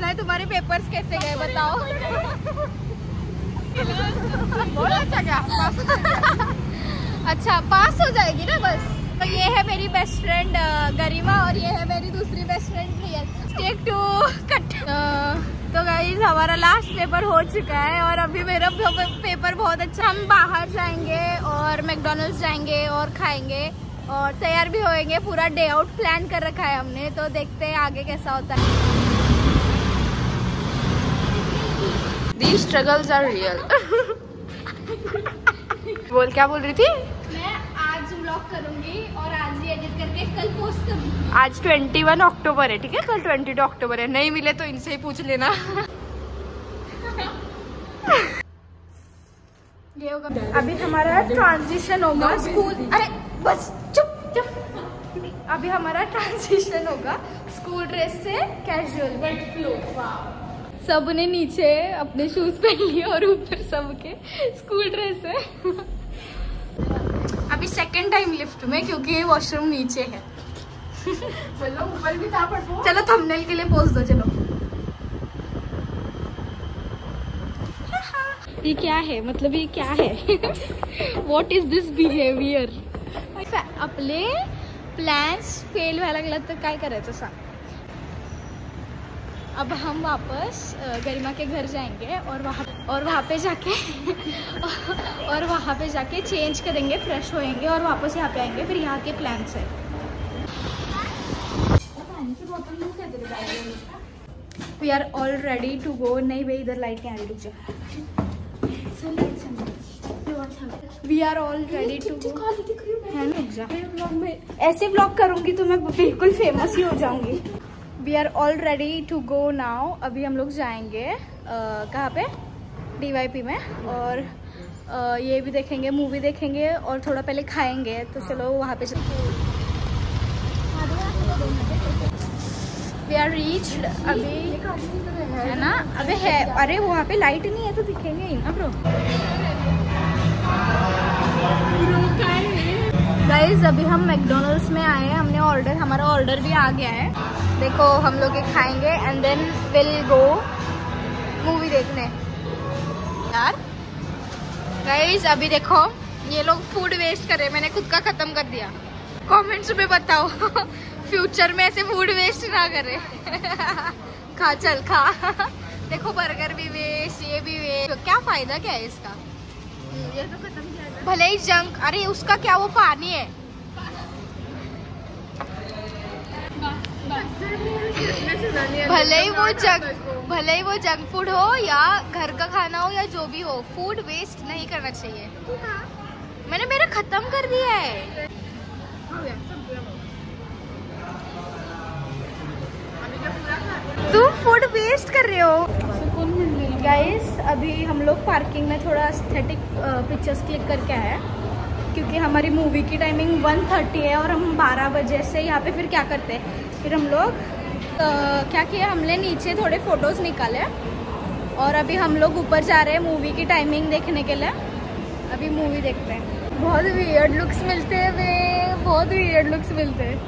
पूछना है तुम्हारे पेपर्स कैसे गए बताओ। अच्छा पास हो जाएगी ना बस। तो ये है मेरी बेस्ट फ्रेंड गरिमा और ये है मेरी दूसरी best friend Priya. Take 2 cut. तो गाइस हमारा लास्ट पेपर हो चुका है और अभी मेरा पेपर बहुत अच्छा। हम बाहर जाएंगे और मैकडॉनल्ड्स जाएंगे और खाएंगे और तैयार भी होएंगे। पूरा डे आउट प्लान कर रखा है हमने, तो देखते हैं आगे कैसा होता है। These struggles are real. बोल क्या बोल रही थी? मैं आज व्लॉग करूंगी और आज ही एडिट करके कल पोस्ट करूंगी। आज 21 अक्टूबर है, ठीक है? कल 22 अक्टूबर है। नहीं मिले तो इनसे ही पूछ लेना। ये होगा अभी हमारा ट्रांजिशन होगा स्कूल। अरे बस चुप चुप। अभी हमारा ट्रांजिशन होगा स्कूल ड्रेस से कैजुअल बट फ्लो। सब ने नीचे अपने शूज पहन लिए और ऊपर सबके स्कूल ड्रेस है। अभी सेकंड टाइम लिफ्ट में क्योंकि वॉशरूम नीचे है। चलो ऊपर भी था पर चलो थंबनेल के लिए पोज दो। चलो ये क्या है, मतलब ये क्या है? What is this behaviour? आपले प्लॅन्स फेल व्हायला लागला तर काय करायचं सांग? अब हम वापस गरिमा के घर जाएंगे और वहाँ पे जाके चेंज करेंगे, फ्रेश होएंगे और वापस यहाँ पे आएंगे। फिर यहाँ के प्लान्स है। We are all ready to go. नहीं भाई इधर लाइट नहीं आ रही, रुक जा। We are all ready to go. है ना, रुक जा। ऐसे व्लॉग करूंगी तो मैं बिल्कुल फेमस ही हो जाऊंगी। We are all ready to go now. अभी हम लोग जाएंगे कहाँ पे? DYP में। और ये भी देखेंगे, मूवी देखेंगे और थोड़ा पहले खाएंगे। तो चलो वहाँ पे वी आर रीच्ड अभी, है ना? अबे है, अरे वहाँ पे लाइट नहीं है तो दिखेंगे ही ना ब्रो। गाइस अभी हम मैकडॉनल्ड्स में आए हैं। हमने हमारा ऑर्डर भी आ गया है। देखो हम लोग ये खाएंगे and then will go movie देखने। यार गाइस अभी देखो ये लोग फूड वेस्ट कर रहे हैं। मैंने खुद का खत्म कर दिया। कमेंट्स में बताओ फ्यूचर में ऐसे फूड वेस्ट ना करे। खा चल खा। देखो बर्गर भी वेस्ट, ये भी वेस्ट। क्या फायदा क्या है इसका? ये तो खत्म किया था। भले ही जंक, अरे उसका क्या, वो पानी है। भले ही वो जंक फूड हो या घर का खाना हो या जो भी हो, फूड वेस्ट नहीं करना चाहिए। मैंने मेरा खत्म कर दिया है। तुम फूड वेस्ट कर रहे हो। गाइस अभी हम लोग पार्किंग में थोड़ा एस्थेटिक पिक्चर्स क्लिक करके आए क्योंकि हमारी मूवी की टाइमिंग 1:30 है और हम 12 बजे से यहाँ पे फिर क्या करते हैं। फिर हम लोग क्या किया, हमने नीचे थोड़े फोटोज़ निकाले और अभी हम लोग ऊपर जा रहे हैं मूवी की टाइमिंग देखने के लिए। अभी मूवी देखते हैं। बहुत वियर्ड लुक्स मिलते हैं वे, बहुत वियर्ड लुक्स मिलते हैं।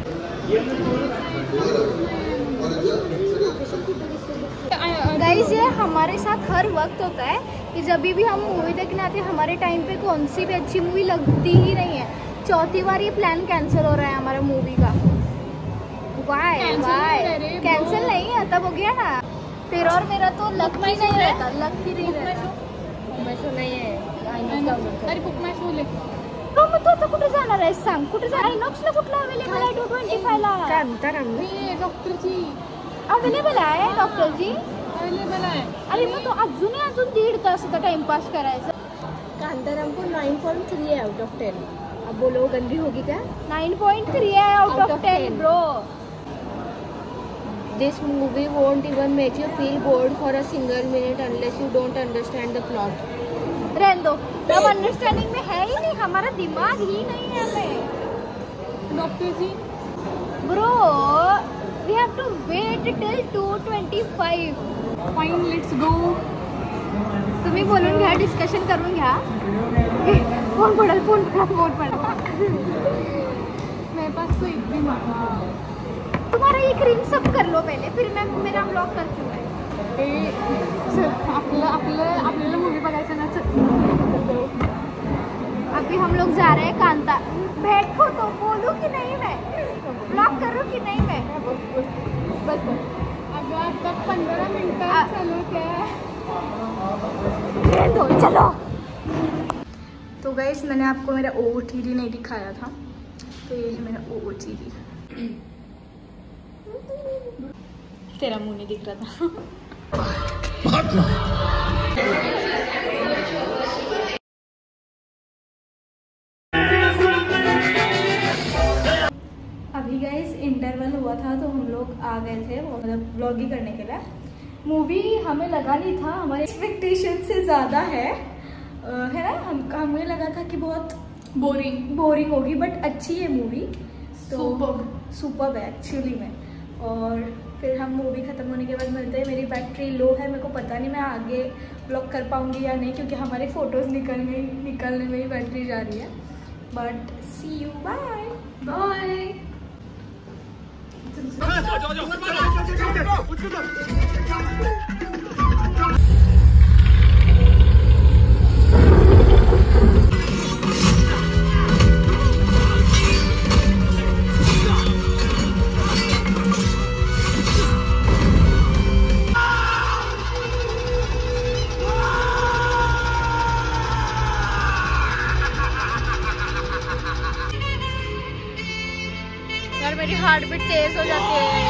गाइस ये हमारे साथ हर वक्त होता है कि जब भी हम मूवी देखने आते हैं हमारे टाइम पे कौन सी भी अच्छी मूवी लगती ही नहीं है। चौथी बार ये प्लान कैंसिल हो रहा है हमारा मूवी का। वाई कैंसिल नहीं है, तब हो गया ना। तेरा और मेरा तो लक ही नहीं रहता, लक ही नहीं रहता। नाही आहे अरे बुक माय शो ले तो मग तू आता कुठे जाणार आहेस सांग? कुठे जाणार? आयनॉक्सला कुठला अवेलेबल आहे? 225 ला कांताराम मी डॉक्टरची अवेलेबल आहे, डॉक्टरची अवेलेबल आहे. अरे मग तो अजून 1.5 तास टाइमपास करायचा. कांताराम को 9.3 है आउट ऑफ 10. अब बोलो गंदी होगी क्या? 9.3 है out of 10 bro. This movie won't even make you feel bored for a single minute unless you don't understand the plot. रहने दो, अब अंडरस्टैंडिंग में है ही नहीं, हमारा दिमाग ही नहीं है हमें. Doctor G bro we have to wait till 2:25. Fine, let's go. तुम्ही बोलून घ्या, डिस्कशन करून घ्या. फोन पडल. मेरे पास तो एक भी तुम्हारा ये क्रीम सब कर लो पहले, फिर मैं मेरा ब्लॉग करती हूँ। आपल्याला मूवी बघायचं ना। अभी हम लोग जा रहे हैं कांता। बैठो तो बोलूँ कि नहीं, मैं ब्लॉग करूँ कि नहीं मैं? बस अब तक 15 मिनट चलो क्या चलो। तो गाइस मैंने आपको मेरा OOTD नहीं दिखाया था, तो ये है मेरा OOTD। तेरा मुंह नहीं दिख रहा था। अभी गाइस इंटरवल हुआ था तो हम लोग आ गए थे, मतलब व्लॉगिंग करने के लिए। मूवी हमें लगा नहीं था, हमारे एक्सपेक्टेशन से ज़्यादा है ना। हमें लगा था कि बहुत बोरिंग होगी, बट अच्छी है मूवी, तो सुपर्ब है एक्चुअली में। और फिर हम मूवी ख़त्म होने के बाद मिलते हैं। मेरी बैटरी लो है, मेरे को पता नहीं मैं आगे ब्लॉग कर पाऊँगी या नहीं, क्योंकि हमारे फ़ोटोज़ निकलने में ही बैटरी जा रही है। But see you, bye bye. यार मेरी हार्ट बीट तेज हो जाती है।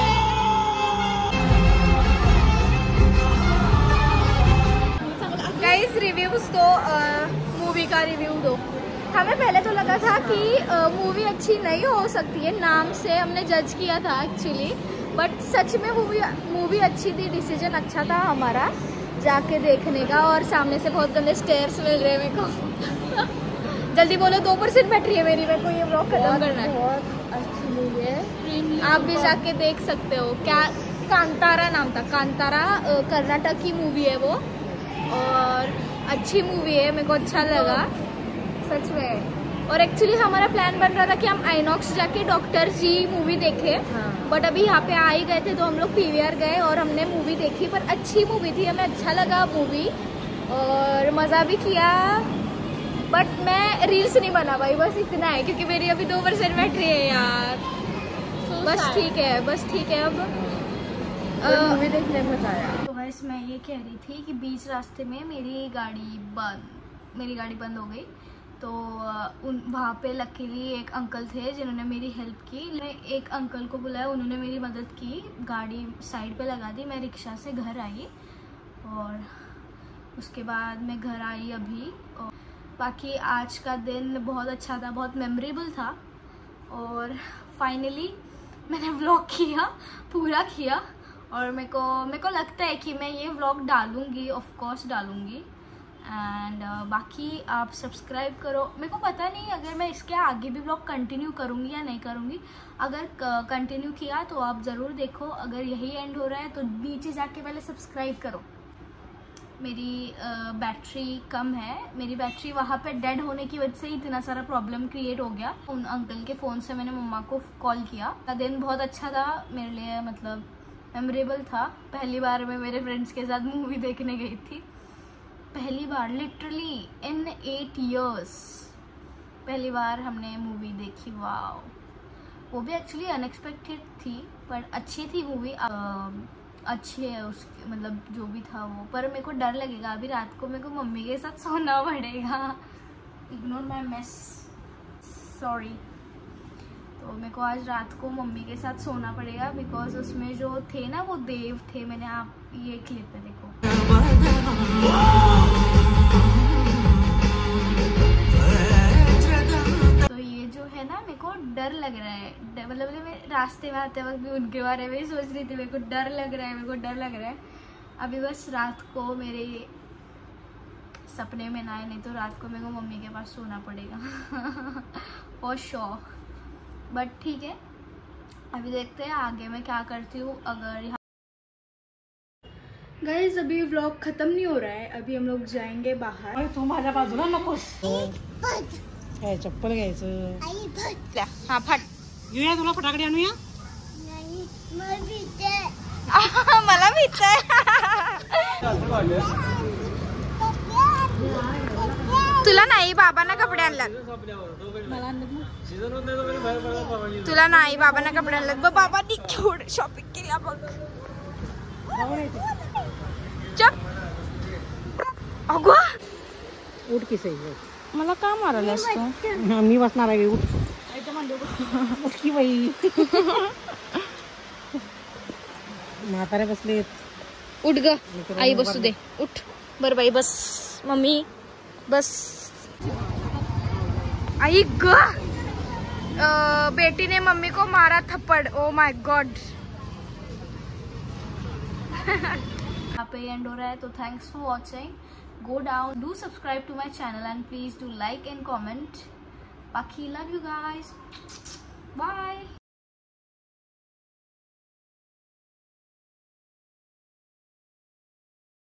गाइस रिव्यूज दो, मूवी का रिव्यू दो। हमें पहले तो लगा था कि मूवी अच्छी नहीं हो सकती है, नाम से हमने जज किया था एक्चुअली, बट सच में मूवी अच्छी थी। डिसीजन अच्छा था हमारा जाके देखने का। और सामने से बहुत गंदे स्टेयर्स मिल रहे हैं मेरे को। जल्दी बोलो, 2% बैटरी है मेरी, मेरे को ये ब्लॉग खत्म करना है। बहुत अच्छी मूवी है, आप भी जाके देख सकते हो। क्या कांतारा नाम था, कांतारा कर्नाटक की मूवी है वो, और अच्छी मूवी है, मेरे को अच्छा लगा सच में। और एक्चुअली हमारा प्लान बन रहा था कि हम आइनॉक्स जाके डॉक्टर जी मूवी देखें, बट अभी यहाँ पे आ ही गए थे तो हम लोग PVR गए और हमने मूवी देखी। पर अच्छी मूवी थी, हमें अच्छा लगा मूवी और मज़ा भी किया। बट मैं रील्स नहीं बना पाई, बस इतना है, क्योंकि मेरी अभी 2% बैटरी है यार। बस ठीक है अब मूवी देखने में मजा आया। तो बस मैं ये कह रही थी कि बीच रास्ते में मेरी गाड़ी बंद हो गई, तो वहाँ पे लकीली एक अंकल थे जिन्होंने मेरी हेल्प की। एक अंकल को बुलाया, उन्होंने मेरी मदद की, गाड़ी साइड पे लगा दी। मैं रिक्शा से घर आई और उसके बाद मैं घर आई अभी। और बाकी आज का दिन बहुत अच्छा था, बहुत मेमोरेबल था। और फाइनली मैंने व्लॉग पूरा किया। और मेरे को लगता है कि मैं ये व्लॉग डालूँगी, ऑफ कोर्स डालूँगी। एंड बाकी आप सब्सक्राइब करो। मेरे को पता नहीं अगर मैं इसके आगे भी व्लॉग कंटिन्यू करूँगी या नहीं करूँगी। अगर कंटिन्यू किया तो आप ज़रूर देखो, अगर यही एंड हो रहा है तो नीचे जाके पहले सब्सक्राइब करो। मेरी बैटरी कम है, मेरी बैटरी वहाँ पे डेड होने की वजह से इतना सारा प्रॉब्लम क्रिएट हो गया। उन अंकल के फ़ोन से मैंने मम्मा को कॉल किया। दिन बहुत अच्छा था मेरे लिए, मतलब मेमोरेबल था। पहली बार मैं मेरे फ्रेंड्स के साथ मूवी देखने गई थी, पहली बार लिटरली इन 8 years पहली बार हमने मूवी देखी। वाओ, वो भी एक्चुअली अनएक्सपेक्टेड थी, पर अच्छी थी मूवी। अच्छी है उसकी, मतलब जो भी था वो। पर मेरे को डर लगेगा अभी रात को, मेरे को मम्मी के साथ सोना पड़ेगा। Ignore my mess, sorry. तो मेरे को आज रात को मम्मी के साथ सोना पड़ेगा, बिकॉज उसमें जो थे ना वो देव थे। मैंने आप ये क्लिप पे देखो। तो ये जो है ना, मेरे को डर लग रहा है। मतलब मैं रास्ते में आते वक्त भी उनके बारे में ही सोच रही थी। मेरे को डर लग रहा है। अभी बस रात को मेरे सपने में ना आए, नहीं तो रात को मेरे को मम्मी के पास सोना पड़ेगा फॉर श्योर। बट ठीक है, अभी देखते हैं आगे मैं क्या करती हूँ। अगर गाइस अभी व्लॉग खत्म नहीं हो रहा है, अभी हम लोग जाएंगे बाहर। तू माझ्या बाजूला नकोस, चप्पल घ्यायचं। हाँ फट घेऊया, तुला फटाकडे आणूया। मला भीतय. तुला नाही, बाबांना कपडे आणलात. तुला नाही, बाबांना कपडे आणलात. बाबांनी केवढी शॉपिंग केली बघ. चप. अगो उठ की सही. मला का मारलास तू? मी बसणार आहे. उठ की बाई. म्हातारे बसले. उठ ग आई, बसू दे. उठ. बर बाई बस. मम्मी बस. आई ग, बेटी ने मम्मी को मारा थप्पड़. Oh my god. यहाँ पे एंड हो रहा है, तो thanks for watching. Go down, do subscribe to my channel and please do like and comment. बाकी लव यू गाइज. बाय.